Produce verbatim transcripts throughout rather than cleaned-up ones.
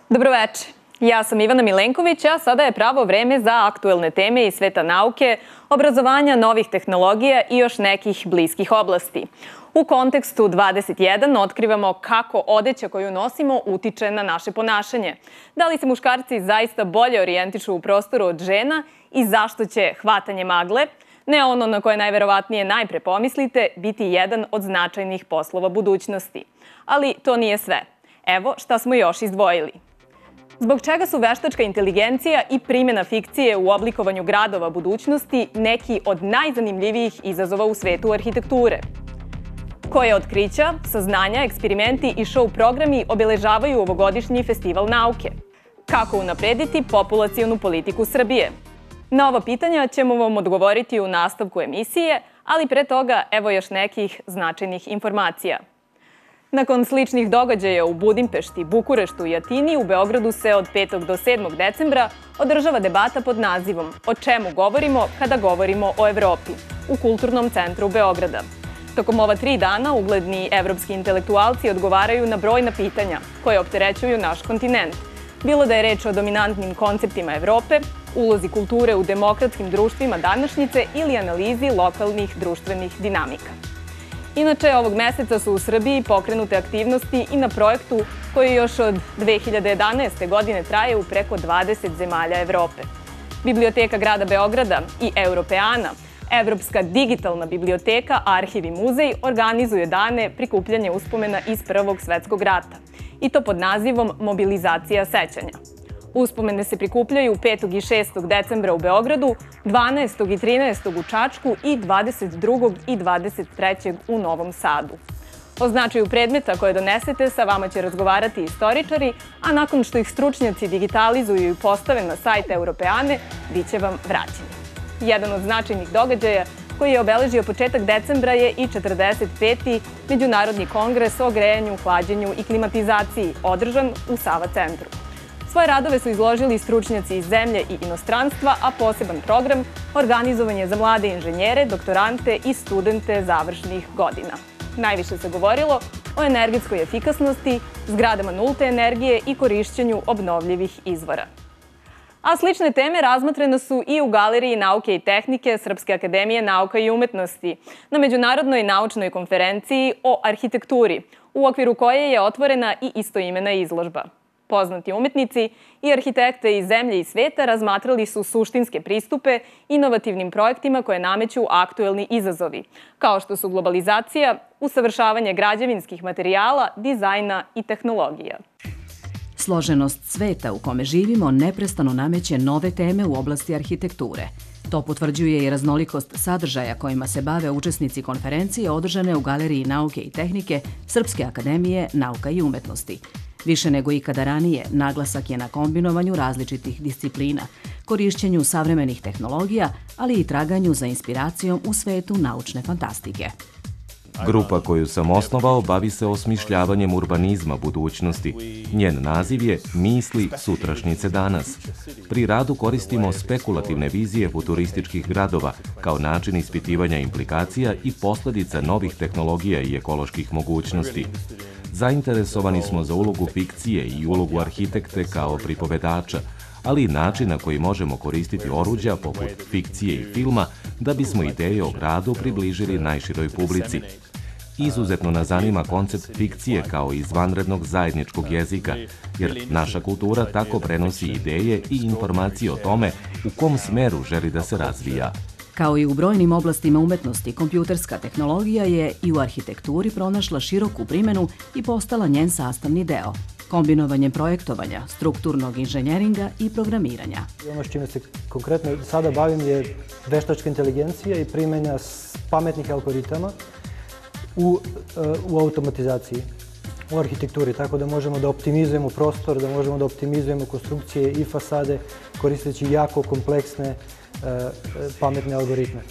Dobroveče. Ja sam Ivana Milenković, a sada je pravo vreme za aktuelne teme iz sveta nauke, obrazovanja, novih tehnologija i još nekih bliskih oblasti. U kontekstu dvadeset jedan otkrivamo kako odeća koju nosimo utiče na naše ponašanje. Da li se muškarci zaista bolje orijentišu u prostoru od žena i zašto će hvatanje magle, ne ono na koje najverovatnije najpre pomislite, biti jedan od značajnih poslova budućnosti. Ali to nije sve. Evo šta smo još izdvojili. Zbog čega su veštačka inteligencija i primjena fikcije u oblikovanju gradova budućnosti neki od najzanimljivijih izazova u svetu arhitekture? Koje otkrića, saznanja, eksperimenti i show programi obeležavaju ovogodišnji festival nauke? Kako unaprediti populacionu politiku Srbije? Na ova pitanja ćemo vam odgovoriti u nastavku emisije, ali pre toga evo još nekih značajnih informacija. Nakon sličnih događaja u Budimpešti, Bukureštu i Atini, u Beogradu se od petog do sedmog decembra održava debata pod nazivom "O čemu govorimo kada govorimo o Evropi" u Kulturnom centru Beograda. Tokom ova tri dana ugledni evropski intelektualci odgovaraju na brojna pitanja koje opterećuju naš kontinent. Bilo da je reč o dominantnim konceptima Evrope, ulozi kulture u demokratskim društvima današnjice ili analizi lokalnih društvenih dinamika. Inače, ovog meseca su u Srbiji pokrenute aktivnosti i na projektu koji još od dve hiljade jedanaeste. godine traje u preko dvadeset zemalja Evrope. Biblioteka grada Beograda i Europeana, Evropska digitalna biblioteka, arhiv i muzej organizuje dane prikupljanja uspomena iz Prvog svetskog rata, i to pod nazivom Mobilizacija sećanja. Uspomene se prikupljaju petog i šestog decembra u Beogradu, dvanaestog i trinaestog u Čačku i dvadeset drugog i dvadeset trećeg u Novom Sadu. O značaju predmeta koje donesete sa vama će razgovarati istoričari, a nakon što ih stručnjaci digitalizuju i postave na sajt Europeane, bit će vam vraćeni. Jedan od značajnih događaja koji je obeležio početak decembra je i četrdeset peti. Međunarodni kongres o grejanju, hlađenju i klimatizaciji, održan u Sava centru. Svoje radove su izložili stručnjaci iz zemlje i inostranstva, a poseban program organizovan je za mlade inženjere, doktorante i studente završnih godina. Najviše se govorilo o energetskoj efikasnosti, zgradama nulte energije i korišćenju obnovljivih izvora. A slične teme razmatrane su i u Galeriji nauke i tehnike Srpske akademije nauka i umetnosti na Međunarodnoj naučnoj konferenciji o arhitekturi, u okviru koje je otvorena i istoimena izložba. Poznati umetnici i arhitekte iz zemlje i sveta razmatrali su suštinske pristupe inovativnim projektima koje nameću aktuelni izazovi, kao što su globalizacija, usavršavanje građevinskih materijala, dizajna i tehnologija. Složenost sveta u kome živimo neprestano nameće nove teme u oblasti arhitekture. To potvrđuje i raznolikost sadržaja kojima se bave učesnici konferencije održane u Galeriji nauke i tehnike Srpske akademije nauka i umetnosti. Više nego ikada ranije, naglasak je na kombinovanju različitih disciplina, korišćenju savremenih tehnologija, ali i traganju za inspiracijom u svetu naučne fantastike. Grupa koju sam osnovao bavi se osmišljavanjem urbanizma budućnosti. Njen naziv je Misli sutrašnjice danas. Pri radu koristimo spekulativne vizije futurističkih gradova kao način ispitivanja implikacija i posledica novih tehnologija i ekoloških mogućnosti. Zainteresovani smo za ulogu fikcije i ulogu arhitekte kao pripovedača, ali i način na koji možemo koristiti oruđa poput fikcije i filma da bismo ideje o gradu približili najširoj publici. Izuzetno nas zanima koncept fikcije kao izvanrednog zajedničkog jezika, jer naša kultura tako prenosi ideje i informacije o tome u kom smeru želi da se razvija. Kao i u brojnim oblastima umetnosti, kompjuterska tehnologija je i u arhitekturi pronašla široku primjenu i postala njen sastavni deo, kombinovanjem projektovanja, strukturnog inženjeringa i programiranja. Ono s čime se konkretno sada bavim je veštačka inteligencija i primjena pametnih algoritama u, u automatizaciji, u arhitekturi, tako da možemo da optimizujemo prostor, da možemo da optimizujemo konstrukcije i fasade koristeći jako kompleksne pametne algoritme.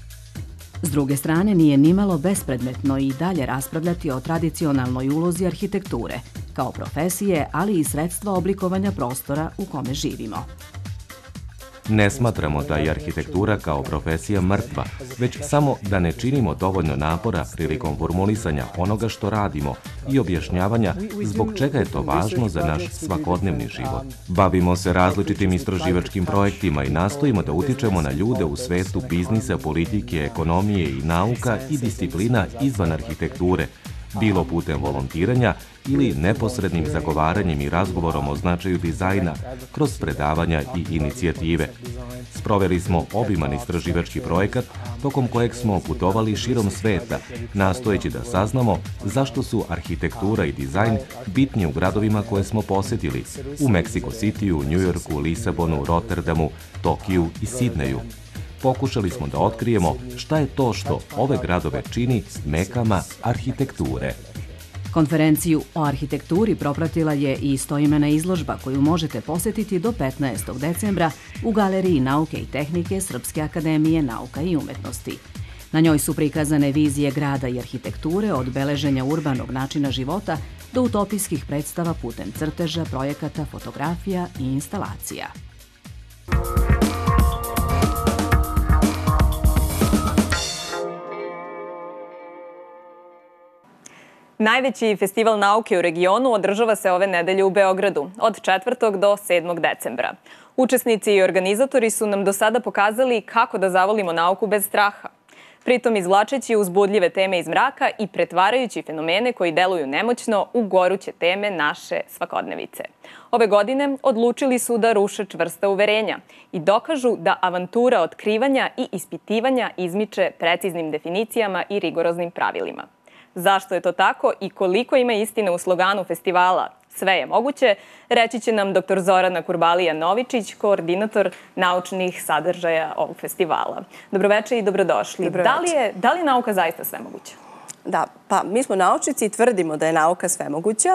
S druge strane, nije nimalo bespredmetno i dalje raspravljati o tradicionalnoj ulozi arhitekture, kao profesije, ali i sredstva oblikovanja prostora u kome živimo. Ne smatramo da je arhitektura kao profesija mrtva, već samo da ne činimo dovoljno napora prilikom formulisanja onoga što radimo i objašnjavanja zbog čega je to važno za naš svakodnevni život. Bavimo se različitim istraživačkim projektima i nastojimo da utičemo na ljude u svetu biznisa, politike, ekonomije i nauka i disciplina izvan arhitekture, bilo putem volontiranja ili neposrednim zagovaranjem i razgovorom o značaju dizajna kroz predavanja i inicijative. Sproveli smo obiman istraživački projekat tokom kojeg smo putovali širom sveta, nastojeći da saznamo zašto su arhitektura i dizajn bitni u gradovima koje smo posetili, u Meksiko Cityu, Njujorku, Lisabonu, Rotterdamu, Tokiju i Sidneju. Pokušali smo da otkrijemo šta je to što ove gradove čini mekama arhitekture. Konferenciju o arhitekturi propratila je i istoimena izložba koju možete posetiti do petnaestog decembra u Galeriji nauke i tehnike Srpske akademije nauka i umetnosti. Na njoj su prikazane vizije grada i arhitekture od beleženja urbanog načina života do utopijskih predstava putem crteža, projekata, fotografija i instalacija. Najveći festival nauke u regionu održava se ove nedelje u Beogradu, od četvrtog do sedmog decembra. Učesnici i organizatori su nam do sada pokazali kako da zavolimo nauku bez straha, pritom izvlačeći uzbudljive teme iz mraka i pretvarajući fenomene koji deluju nemoćno u goruće teme naše svakodnevice. Ove godine odlučili su da ruše čvrsta uverenja i dokažu da avantura otkrivanja i ispitivanja izmiče preciznim definicijama i rigoroznim pravilima. Zašto je to tako i koliko ima istine u sloganu festivala "Sve je moguće", reći će nam doktor Zorana Kurbalija-Novičić, koordinator naučnih sadržaja ovog festivala. Dobroveče i dobrodošli. Da li je, da li je nauka zaista svemoguća? Da, pa mi smo naučnici i tvrdimo da je nauka svemoguća.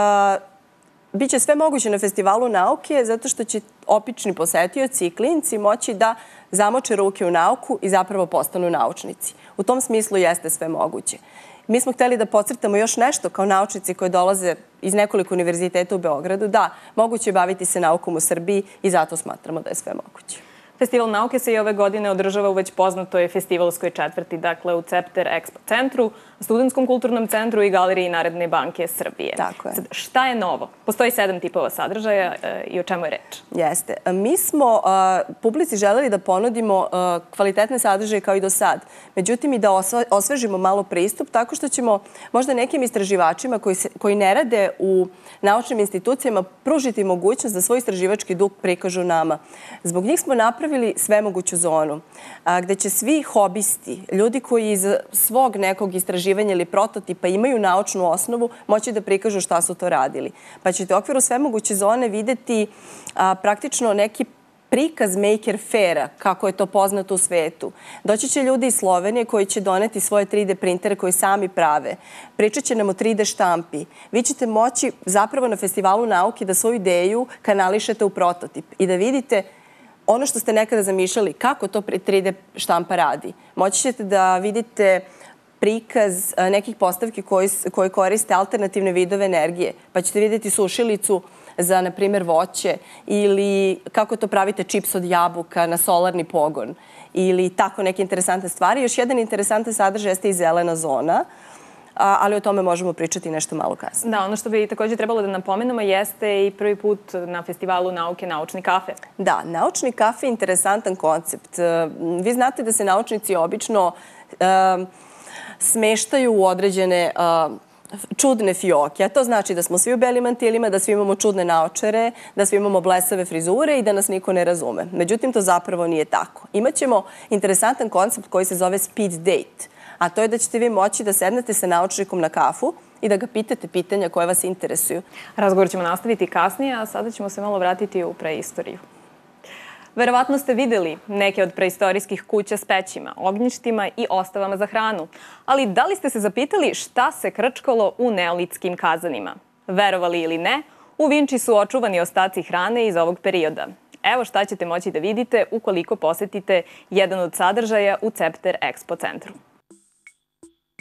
Biće sve moguće na festivalu nauke zato što će obični posetioci i klinci moći da zamoče ruke u nauku i zapravo postanu naučnici. U tom smislu jeste sve moguće. Mi smo hteli da podcrtamo još nešto kao naučnici koji dolaze iz nekoliko univerziteta u Beogradu. Da, moguće je baviti se naukom u Srbiji i zato smatramo da je sve moguće. Festival nauke se i ove godine održava u već poznatoj festivalskoj četvrti, dakle u Cepter Expo centru, Studentskom kulturnom centru i Galeriji Narodne banke Srbije. Tako je. Sad, šta je novo? Postoji sedam tipova sadržaja i o čemu je reč? Jeste. Mi smo publici želeli da ponudimo kvalitetne sadržaje kao i do sad. Međutim, i da osvežimo malo pristup tako što ćemo možda nekim istraživačima koji, se, koji ne rade u naučnim institucijama pružiti mogućnost da svoj istraživački duh prikažu nama. Zbog njih smo napravili svemoguću zonu gde će svi hobisti, ljudi koji iz svog nekog istraživanja ili prototipa imaju naučnu osnovu, moći da prikažu šta su to radili. Pa ćete u okviru svemoguće zone videti a, praktično neki prikaz Maker Faire, kako je to poznato u svetu. Doći će ljudi iz Slovenije koji će doneti svoje tri D printere koji sami prave. Pričat će nam o tri D štampi. Vi ćete moći zapravo na festivalu nauke da svoju ideju kanališete u prototip i da vidite ono što ste nekada zamišljali, kako to tri D štampa radi. Moći ćete da vidite prikaz nekih postavki koji, koji koriste alternativne vidove energije. Pa ćete vidjeti sušilicu za, na primjer, voće ili kako to pravite čips od jabuka na solarni pogon ili tako neke interesantne stvari. Još jedan interesantan sadržaj jeste i zelena zona, ali o tome možemo pričati nešto malo kasnije. Da, ono što bi također trebalo da napomenemo jeste i prvi put na festivalu nauke Naučni kafe. Da, Naučni kafe je interesantan koncept. Vi znate da se naučnici obično uh, smeštaju u određene uh, čudne fioke. A to znači da smo svi u belim mantilima, da svi imamo čudne naočare, da svi imamo blesave frizure i da nas niko ne razume. Međutim, to zapravo nije tako. Imaćemo interesantan koncept koji se zove speed date. A to je da ćete vi moći da sednete sa naučnikom na kafu i da ga pitate pitanja koje vas interesuju. Razgovor ćemo nastaviti kasnije, a sada ćemo se malo vratiti u preistoriju. Verovatno ste videli neke od preistorijskih kuća s pećima, ognjištima i ostavama za hranu. Ali da li ste se zapitali šta se krčkalo u neolitskim kazanima? Verovali ili ne, u Vinči su očuvani ostaci hrane iz ovog perioda. Evo šta ćete moći da vidite ukoliko posetite jedan od sadržaja u Cepter Expo centru.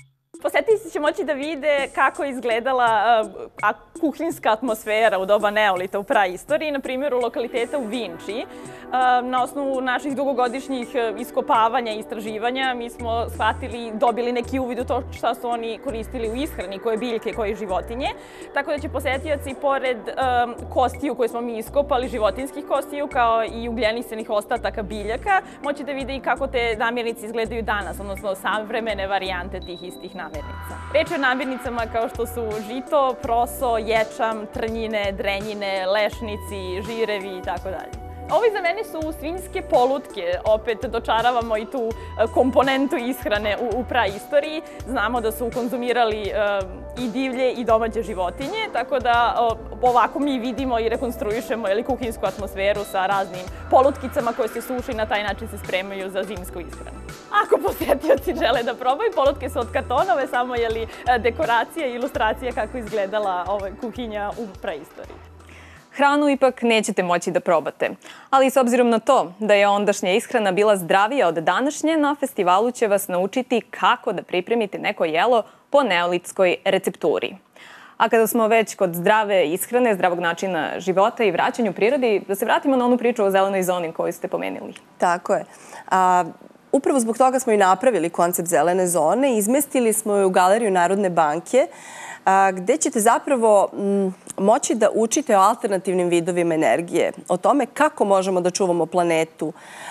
Posetioci će moći da vide kako je izgledala kuhinjska atmosfera u doba neolita u praistoriji, na primjeru lokaliteta u Vinči. Na osnovu naših dugogodišnjih iskopavanja i istraživanja mi smo shvatili, dobili neki uvid u to šta su oni koristili u ishrani, koje biljke, koje životinje. Tako da će posetioci, pored kostiju koje smo mi iskopali, životinskih kostiju, kao i ugljenisanih ostataka biljaka, moći da vide i kako te namirnice izgledaju danas, odnosno savremene varijante tih istih namirnica. Reč je o namirnicama kao što su žito, proso, ječam, trnjine, drenjine, lešnici, žirevi i tako dalje. Ovi za mene su svinjske polutke, opet dočaravamo i tu komponentu ishrane u praistoriji. Znamo da su konzumirali i divlje i domaće životinje, tako da ovako mi vidimo i rekonstruišemo kuhinsku atmosferu sa raznim polutkicama koje se suše i na taj način se spremaju za zimsku ishranu. Ako posetioci žele da probaju, polutke su od kartonove, samo je dekoracija i ilustracija kako izgledala kuhinja u praistoriji. Hranu ipak nećete moći da probate, ali s obzirom na to da je ondašnja ishrana bila zdravija od današnje, na festivalu će vas naučiti kako da pripremite neko jelo po neolitskoj recepturi. A kada smo već kod zdrave ishrane, zdravog načina života i vraćanju prirodi, da se vratimo na onu priču o zelenoj zoni koju ste pomenuli. Tako je. Upravo zbog toga smo i napravili koncept zelene zone. Izmestili smo je u Galeriju Narodne banke, gde ćete zapravo moći da učite o alternativnim vidovima energije, o tome kako možemo da čuvamo planetu,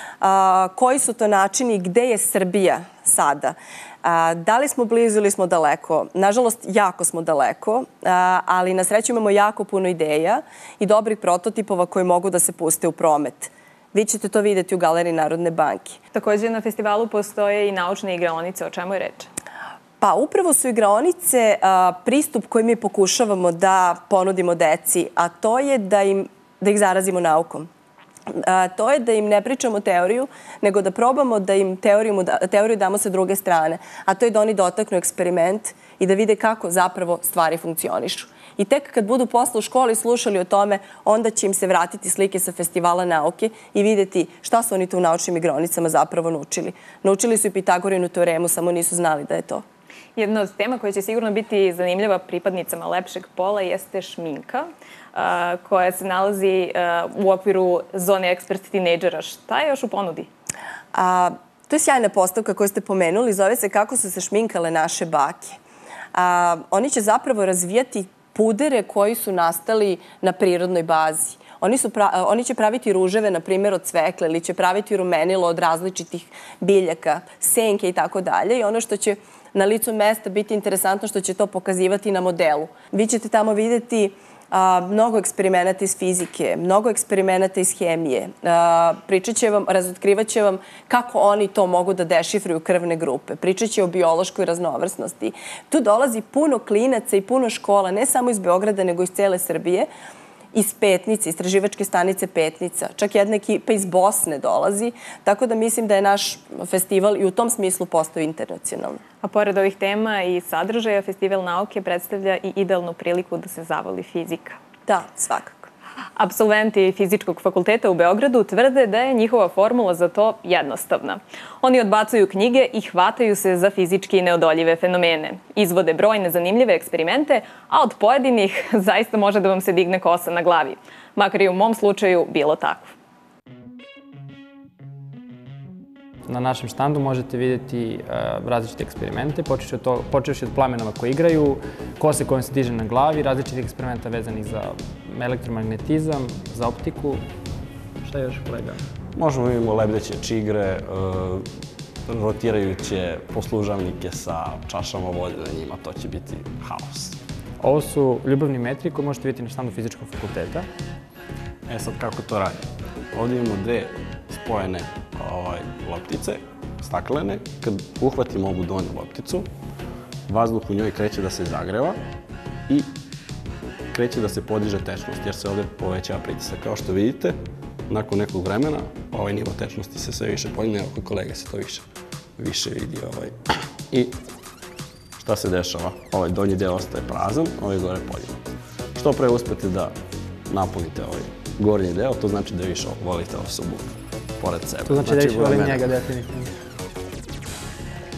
koji su to načini, gde je Srbija sada. Da li smo blizu ili smo daleko? Nažalost, jako smo daleko, ali na sreću imamo jako puno ideja i dobrih prototipova koji mogu da se puste u promet. Vi ćete to vidjeti u Galeriji Narodne banke. Također na festivalu postoje i naučne igraonice. O čemu je reč? Pa upravo su igraonice pristup koji mi pokušavamo da ponudimo deci, a to je da ih zarazimo naukom. To je da im ne pričamo teoriju, nego da probamo da im teoriju damo sa druge strane. A to je da oni dotaknu eksperiment i da vide kako zapravo stvari funkcionišu. I tek kad budu posle u školi slušali o tome, onda će im se vratiti slike sa festivala nauke i vidjeti šta su oni tu u naučnim igraonicama zapravo naučili. Naučili su i Pitagorinu teoremu, samo nisu znali da je to. Jedna od tema koja će sigurno biti zanimljiva pripadnicama lepšeg pola jeste šminka, koja se nalazi u okviru zone ekspert tinejdžera. Šta je još u ponudi? To je sjajna postavka koju ste pomenuli. Zove se Kako su se šminkale naše bake. Oni će zapravo razvijati pudere koji su nastali na prirodnoj bazi. Oni će praviti ruževe, na primjer, od cvekle ili će praviti rumenilo od različitih biljaka, senke i tako dalje. I ono što će na licu mesta biti interesantno što će to pokazivati na modelu. Vi ćete tamo vidjeti mnogo eksperimenata iz fizike, mnogo eksperimenata iz hemije. Pričat će vam, razotkrivat će vam kako oni to mogu da dešifruju krvne grupe. Pričat će o biološkoj raznovrsnosti. Tu dolazi puno klinaca i puno škola, ne samo iz Beograda, nego iz cele Srbije, iz Petnice, istraživačke stanice Petnica. Čak jedna ekipa iz Bosne dolazi, tako da mislim da je naš festival i u tom smislu postao internacionalno. A pored ovih tema i sadržaja, Festival nauke predstavlja i idealnu priliku da se zavoli fizika. Da, svakako. Apsolventi Fizičkog fakulteta u Beogradu tvrde da je njihova formula za to jednostavna. Oni odbacuju knjige i hvataju se za fizički neodoljive fenomene. Izvode brojne zanimljive eksperimente, a od pojedinih zaista može da vam se digne kosa na glavi. Makar i u mom slučaju bilo tako. Na našem štandu možete vidjeti različite eksperimente, počevši od plamenova koji igraju, kose kojom se diže na glavi, različitih eksperimenta vezanih za elektromagnetizam, za optiku. Šta je još, kolega? Možemo imamo lebdeće čigre, rotirajuće poslužavnike sa čašama vode na njima, to će biti haos. Ovo su ljubavni metri koje možete vidjeti na štandu Fizičkog fakulteta. E sad kako to radi? Ovdje imamo dve spojene loptice, staklene. Kad uhvatimo ovu donju lopticu, vazduh u njoj kreće da se zagreva i kreće da se podiže tečnost, jer se ovdje povećava pritisak. Kao što vidite, nakon nekog vremena, ovaj nivo tečnosti se sve više podigne, evo kod kolege se to više vidi. I šta se dešava? Ovaj donji deo ostaje prazan, ovaj gore podignut. Što pre uspete da napunite ovaj gornji deo, to znači da više volite osobu pored sebe. To znači da više volim njega, definitivno.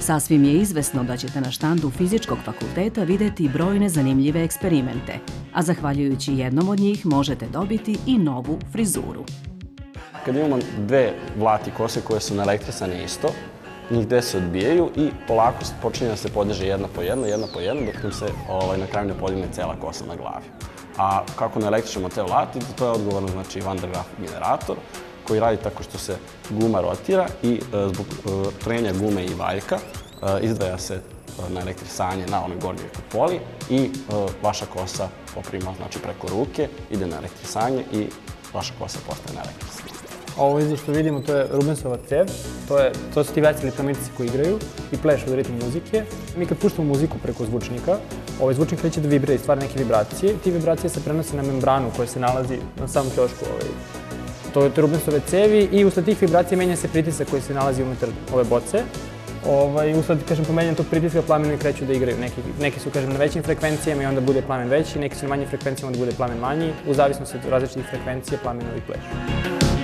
Sasvim je izvesno da ćete na štandu Fizičkog fakulteta videti brojne zanimljive eksperimente, a zahvaljujući jednom od njih možete dobiti i novu frizuru. Kad imamo dve vlati kose koje su naelektrisane isto, njih gde se odbijaju i polako počinje da se podiže jedna po jedna, jedna po jedna, dok nam se na kraju ne podigne cela kosa na glavi. A kako naelektrišemo te vlati, to je odgovorno znači Van der Graaf generator, koji radi tako što se guma rotira i zbog trenja gume i valjka izdvaja se na elektrisanje na onoj gornjoj kupoli i vaša kosa poprima znači preko ruke, ide na elektrisanje i vaša kosa postaje naelektrisana. Ovo izde što vidimo, to je Rubensova cev, to su ti veseli promičnici koji igraju i plešu od ritmu muzike. Mi kad puštamo muziku preko zvučnika, ovaj zvučnik kreće da vibrira i stvara neke vibracije. Ti vibracije se prenose na membranu koja se nalazi na samom ćošku. To je Rubensove cevi i usled tih vibracija menja se pritisak koji se nalazi unutar ove boce. Usled, kažem, pomenjam tog pritiska plamenovi kreću da igraju. Neki su, kažem, na većim frekvencijama i onda bude plamen veći, neki su na manjim frekvencijama onda bude plamen manji. U zavisnosti od različitih frekvencija plamenovi plešu.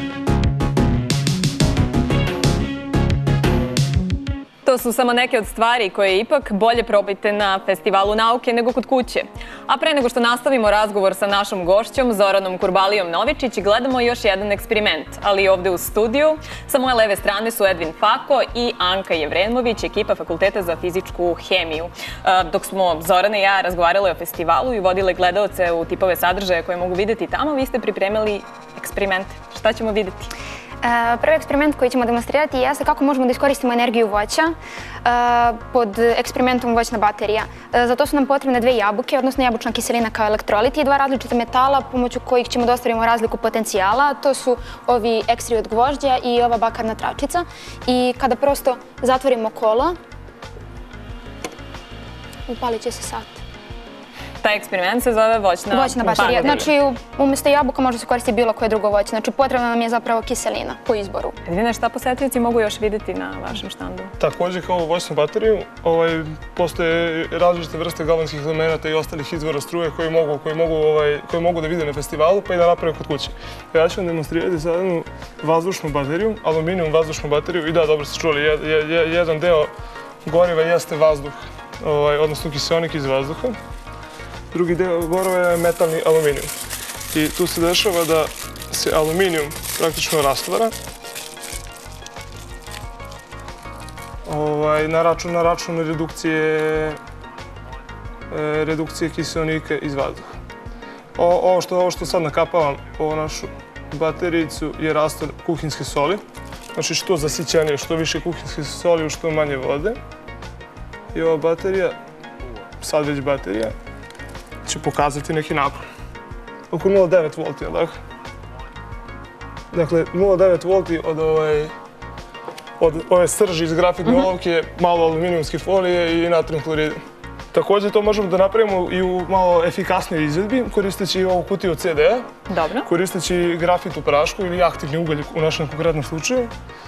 To su samo neke od stvari koje ipak bolje probajte na Festivalu nauke nego kod kuće. A pre nego što nastavimo razgovor sa našom gošćom, Zoranom Kurbalijom Novičić, gledamo još jedan eksperiment. Ali ovde u studiju, sa moje leve strane su Edvin Fako i Anka Jevremović, ekipa Fakulteta za fizičku hemiju. Dok smo Zorana i ja razgovarale o festivalu i vodile gledaoce u tipove sadržaja koje mogu videti tamo, vi ste pripremili eksperiment. Šta ćemo videti? Prvi eksperiment koji ćemo demonstrirati jeste kako možemo da iskoristimo energiju voća pod eksperimentom voćna baterija. Za to su nam potrebne dve jabuke, odnosno jabučna kiselina kao elektrolit i dva različita metala pomoću kojih ćemo da ostvarimo razliku potencijala. To su ovi ekstri od gvožđa i ova bakarna tračica. I kada prosto zatvorimo kolo, upalit će se sat. Taj eksperiment se zove voćna baterija. Voćna baterija. Znači, umjesto jabuka može se koristiti bilo koje drugo voće. Znači, potrebna nam je zapravo kiselina po izboru. Edvine, šta posetioci mogu još vidjeti na vašem štandu? Također, kao voćnu bateriju, postoje različite vrste galvanskih elemenata i ostalih izvora struje koji mogu da vide na festivalu pa i da naprave kod kuće. Ja ću vam demonstrirati sad jednu vazdušnu bateriju, aluminijum vazdušnu bateriju i da, dobro ste čuli, jedan deo goriva jeste vazduh, odnosno kiseonik iz vazduha. Drugi deo goriva je metalni aluminijum. I tu se dešava da se aluminijum praktično rastvara na račun redukcije kiseonika iz vazduha. Ovo što sad nakapavam ovu našu baterijicu je rastor kuhinjske soli. Znači što zasićenije, što više kuhinjske soli u što manje vode. I ova baterija, sad već baterija, će pokazati neki napon. Oko nula zarez devet volti, jel' tako? Dakle, nula zarez devet volti od ove srži iz grafitne olovke, malo aluminijumske folije i natrijum klorida. Također to možemo da napravimo i u malo efikasnijoj izvedbi, koristeći ovu kutiju C D-a, koristeći grafit u prašku ili aktivni ugalj u našem konkretnom slučaju,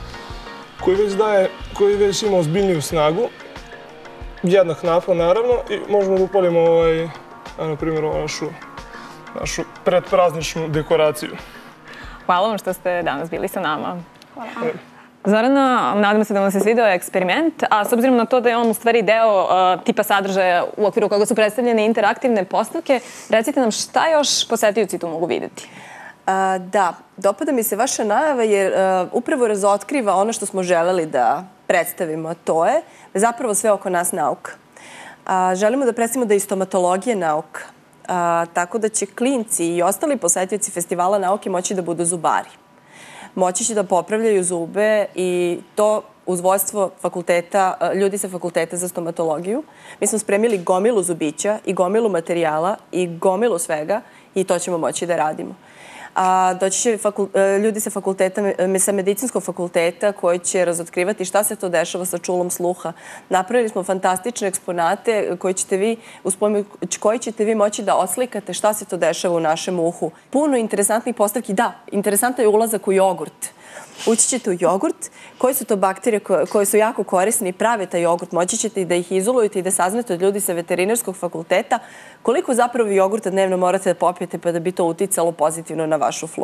koji već ima ozbiljniju snagu, jednak napon naravno, i možemo da upalimo na primjer ovu našu predprazničnu dekoraciju. Hvala vam što ste danas bili sa nama. Hvala. Zorana, nadam se da vam se svidio eksperiment, a s obzirom na to da je on u stvari deo tipa sadržaja u okviru koga su predstavljene interaktivne postavke, recite nam šta još posetioci tu mogu videti? Da, dopada mi se vaša najava jer upravo razotkriva ono što smo želeli da predstavimo, a to je da je zapravo sve oko nas nauka. Želimo da predstavimo da je i stomatologija nauka, tako da će klinci i ostali posetioci Festivala nauke moći da budu zubari. Moći će da popravljaju zube i to uz vođstvo ljudi sa Fakulteta za stomatologiju. Mi smo spremili gomilu zubića i gomilu materijala i gomilu svega i to ćemo moći da radimo. Doći će ljudi sa medicinskog fakulteta koji će razotkrivati šta se to dešava sa čulom sluha. Napravili smo fantastične eksponate uz pomoć koji ćete vi moći da oslikate šta se to dešava u našem uhu. Puno interesantnih postavki. Da, interesantan je ulazak u jogurt. Ući ćete u jogurt, koje su to bakterije koje su jako korisne i prave taj jogurt. Moći ćete i da ih izolujete i da saznate od ljudi sa veterinarskog fakulteta koliko zapravo jogurta dnevno morate da popijete pa da bi to uticalo pozitivno na vašu floru.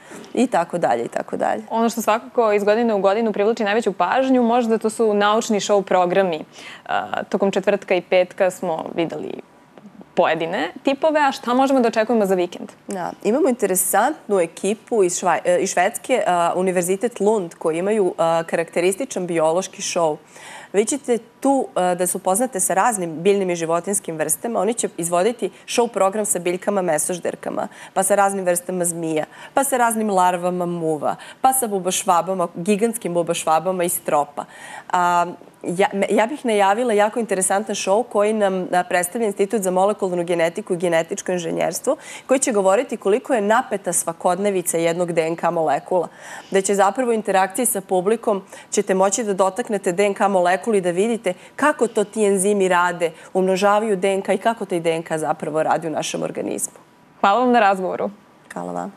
i tako dalje i tako dalje. Ono što svakako iz godine u godinu privlači najveću pažnju, možda to su naučni show programi. Tokom četvrtka i petka smo videli pojedine tipove, a šta možemo da očekujemo za vikend? Da, imamo interesantnu ekipu iz, Švaj, iz Švedske, uh, Univerzitet Lund, koji imaju uh, karakterističan biološki show. Vi ćete tu uh, da se upoznate sa raznim biljnim i životinskim vrstama. Oni će izvoditi show program sa biljkama mesožderkama, pa sa raznim vrstama zmija, pa sa raznim larvama muva, pa sa bubašvabama, gigantskim bubašvabama iz tropa. Uh, Ja, ja bih najavila jako interesantan show koji nam predstavlja Institut za molekularnu genetiku i genetičko inženjerstvo, koji će govoriti koliko je napeta svakodnevica jednog D N K molekula. Da će zapravo u interakciji sa publikom ćete moći da dotaknete D N K molekulu i da vidite kako to ti enzimi rade, umnožavaju D N K i kako taj D N K zapravo radi u našem organizmu. Hvala vam na razgovoru. Hvala vam.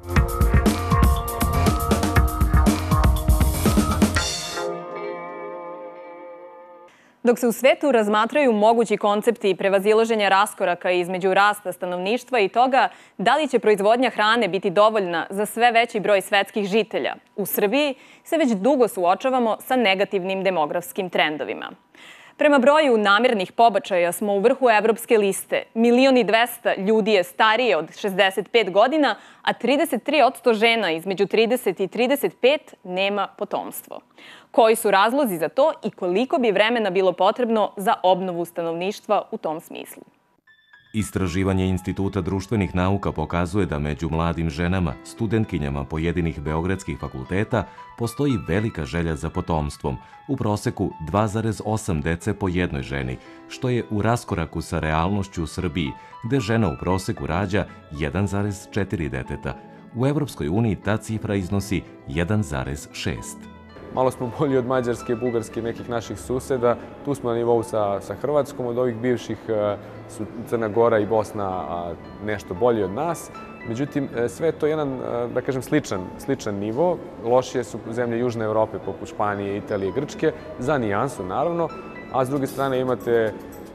Dok se u svetu razmatraju mogući koncepti prevazilaženja raskoraka između rasta stanovništva i toga da li će proizvodnja hrane biti dovoljna za sve veći broj svetskih žitelja, u Srbiji se već dugo suočavamo sa negativnim demografskim trendovima. Prema broju namernih pobačaja smo u vrhu evropske liste. Milion i dvesta ljudi je starije od šezdeset pet godina, a trideset tri posto žena između trideset i trideset pet nema potomstvo. Koji su razlozi za to i koliko bi vremena bilo potrebno za obnovu stanovništva u tom smislu? Istraživanje Instituta društvenih nauka pokazuje da među mladim ženama, studentkinjama pojedinih beogradskih fakulteta, postoji velika želja za potomstvom, u proseku dva zarez osam dece po jednoj ženi, što je u raskoraku sa realnošću u Srbiji, gde žena u proseku rađa jedan zarez četiri deteta. U Evropskoj uniji ta cifra iznosi jedan zarez šest. Malo smo bolji od Mađarske, Bugarske i nekih naših suseda. Tu smo na nivou sa, sa Hrvatskom, od ovih bivših su Crna Gora i Bosna nešto bolji od nas. Međutim, sve je to jedan, da kažem, sličan, sličan nivo. Lošije su zemlje Južne Evrope, poput Španije, Italije, Grčke, za nijansu naravno, a s druge strane imate e,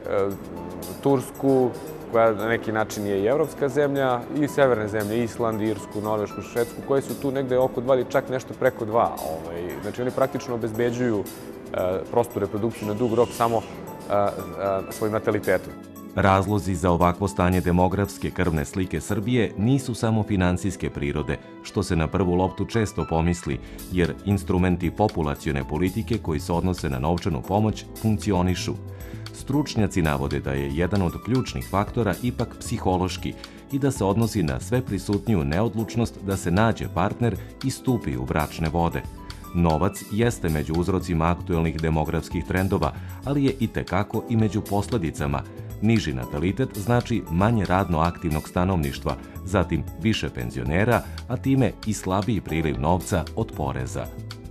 Tursku, koja na neki način je i evropska zemlja, i severne zemlje, Island, Irsku, Norvešku, Švedsku, koje su tu negde oko dva ili čak nešto preko dva. Ovaj, znači, oni praktično obezbeđuju e, prostu reprodukciju na dug rok samo e, e, svojim natalitetom. Razlozi za ovakvo stanje demografske krvne slike Srbije nisu samo finansijske prirode, što se na prvu loptu često pomisli, jer instrumenti populacione politike koji se odnose na novčanu pomoć funkcionišu. Stručnjaci navode da je jedan od ključnih faktora ipak psihološki i da se odnosi na sve prisutniju neodlučnost da se nađe partner i stupi u bračne vode. Novac jeste među uzrocima aktuelnih demografskih trendova, ali je itekako i među posledicama. Niži natalitet znači manje radno aktivnog stanovništva, zatim više penzionera, a time i slabiji priliv novca od poreza.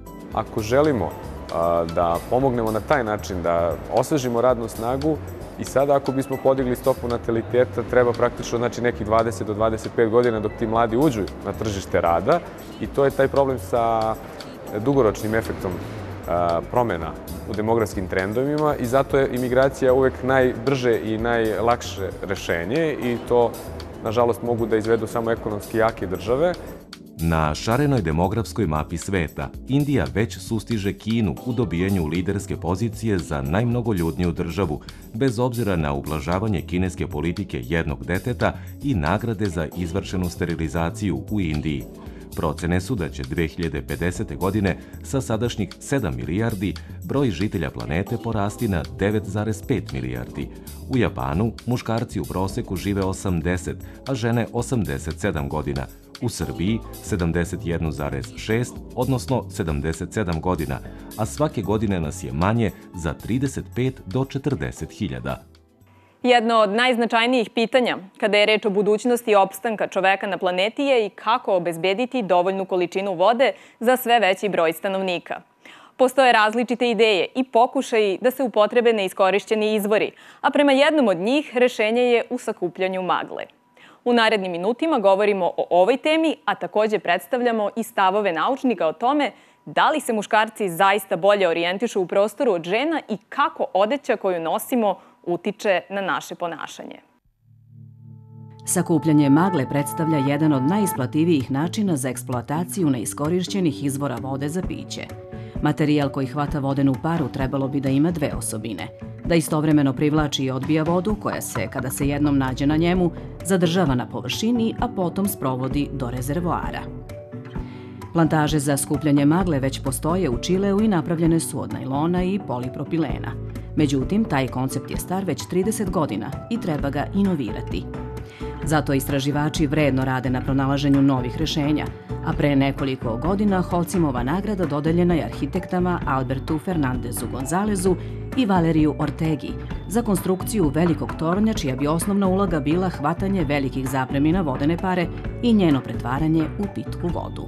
Ako želimo da pomognemo na taj način, da osvežimo radnu snagu, i sada ako bismo podigli stopu nataliteta, treba praktično znači, nekih dvadeset do dvadeset pet godina dok ti mladi uđu na tržište rada, i to je taj problem sa dugoročnim efektom promjena u demografskim trendovima, i zato je imigracija uvek najbrže i najlakše rešenje, i to, nažalost, mogu da izvedu samo ekonomski jake države. Na šarenoj demografskoj mapi sveta, Indija već sustiže Kinu u dobijanju liderske pozicije za najmnogoljudniju državu, bez obzira na ublažavanje kineske politike jednog deteta i nagrade za izvršenu sterilizaciju u Indiji. Procene su da će dve hiljade pedesete. godine sa sadašnjih sedam milijardi broj žitelja planete porasti na devet zarez pet milijardi. U Japanu muškarci u proseku žive osamdeset, a žene osamdeset sedam godina. U Srbiji sedamdeset jedan zarez šest, odnosno sedamdeset sedam godina, a svake godine nas je manje za trideset pet do četrdeset hiljada. Jedno od najznačajnijih pitanja kada je reč o budućnosti opstanka čoveka na planeti je i kako obezbediti dovoljnu količinu vode za sve veći broj stanovnika. Postoje različite ideje i pokušaji da se upotrebe neiskorišćeni izvori, a prema jednom od njih rešenje je u sakupljanju magle. U narednim minutima govorimo o ovoj temi, a takođe predstavljamo i stavove naučnika o tome da li se muškarci zaista bolje orijentišu u prostoru od žena i kako odeća koju nosimo utiče na naše ponašanje. Sakupljanje magle predstavlja jedan od najisplativijih načina za eksploataciju neiskorišćenih izvora vode za piće. Materijal koji hvata vodenu paru trebalo bi da ima dve osobine. Da istovremeno privlači i odbija vodu koja se, kada se jednom nađe na njemu, zadržava na površini, a potom sprovodi do rezervoara. Plantaže za skupljanje magle već postoje u Čileu i napravljene su od najlona i polipropilena. Međutim, taj koncept je star već trideset godina i treba ga inovirati. Zato istraživači vredno rade na pronalaženju novih rešenja, a pre nekoliko godina Holcimova nagrada dodeljena je arhitektama Albertu Fernandezu Gonzalezu i Valeriju Ortegi za konstrukciju velikog tornja čija bi osnovna uloga bila hvatanje velikih zapremina vodene pare i njeno pretvaranje u pitku vodu.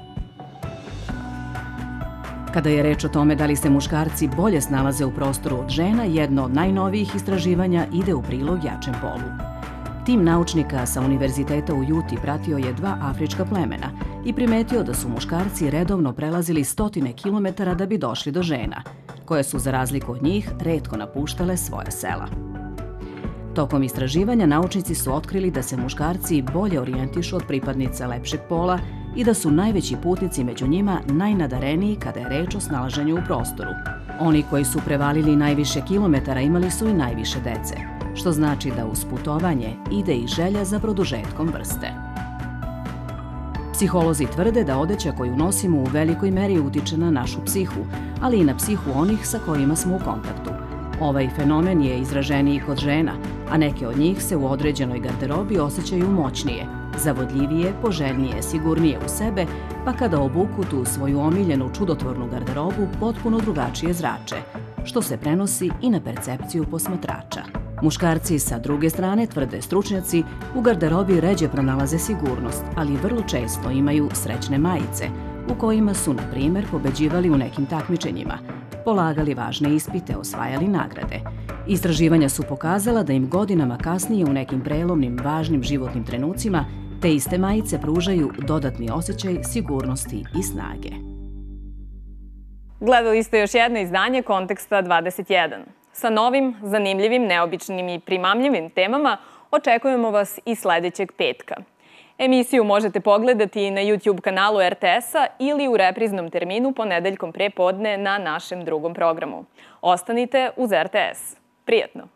Kada je reč o tome da li se muškarci bolje snalaze u prostoru od žena, jedno od najnovijih istraživanja ide u prilog jačem polu. Tim naučnika sa Univerziteta u Juti pratio je dva afrička plemena i primetio da su muškarci redovno prelazili stotine kilometara da bi došli do žena, koje su, za razliku od njih, retko napuštale svoja sela. Tokom istraživanja naučnici su otkrili da se muškarci bolje orijentišu od pripadnica lepšeg pola i da su najveći putnici među njima najnadareniji kada je reč o snalaženju u prostoru. Oni koji su prevalili najviše kilometara imali su i najviše dece, što znači da uz putovanje ide i želja za produžetkom vrste. Psiholozi tvrde da odeća koju nosimo u velikoj meri utiče na našu psihu, ali i na psihu onih sa kojima smo u kontaktu. Ovaj fenomen je izraženiji kod žena, a neke od njih se u određenoj garderobi osjećaju moćnije, zavodljivije, poželjnije, sigurnije u sebe, pa kada obuku tu svoju omiljenu čudotvornu garderobu potpuno drugačije zrače, što se prenosi i na percepciju posmatrača. Muškarci, sa druge strane, tvrde stručnjaci, u garderobi ređe pronalaze sigurnost, ali vrlo često imaju srećne majice, u kojima su, na primjer, pobeđivali u nekim takmičenjima, polagali važne ispite, osvajali nagrade. Istraživanja su pokazala da im godinama kasnije u nekim prelomnim, važnim životnim trenucima te iste majice pružaju dodatni osjećaj sigurnosti i snage. Gledali ste još jedno izdanje Konteksta dvadeset jedan. Sa novim, zanimljivim, neobičnim i primamljivim temama očekujemo vas i sledećeg petka. Emisiju možete pogledati na YouTube kanalu R T S-a ili u repriznom terminu ponedeljkom pre podne na našem drugom programu. Ostanite uz R T S. Prijetno!